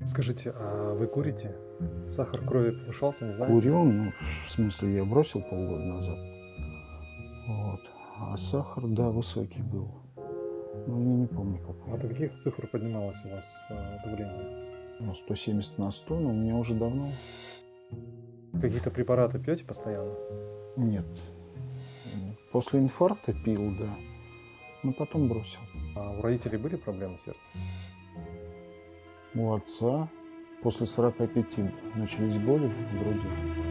Скажите, а вы курите? Сахар крови повышался, не знаете? Курю, ну, в смысле, я бросил полгода назад. Вот. А сахар, да, высокий был. Ну, я не помню А какой. до каких цифр поднималось у вас давление? Ну, 170/100, но у меня уже давно Какие-то препараты пьете постоянно? нет. После инфаркта пил, да, но потом бросил. А у родителей были проблемы с сердцем? У отца после 45 начались боли в груди.